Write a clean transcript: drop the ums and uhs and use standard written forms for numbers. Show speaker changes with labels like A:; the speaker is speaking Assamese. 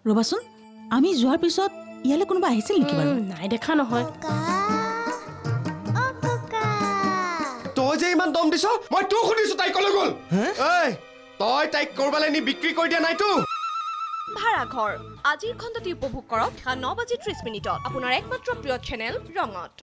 A: ৰবাচোন আমি যোৱাৰ পিছত ইয়ালে কোনোবা আহিছিল নেকি বাৰু
B: নাই দেখা নহয়
C: তই যে ইমান দম দিছ মই তো শুনিছো তাই কলৈ গ'ল এই তই তাইক কৰবালে নি বিক্ৰী কৰি দিয়া নাইতো
D: ভাড়াঘৰ আজিৰ খণ্ডটি উপভোগ কৰক 9:30 আপোনাৰ একমাত্ৰ প্ৰিয় চেনেল ৰঙত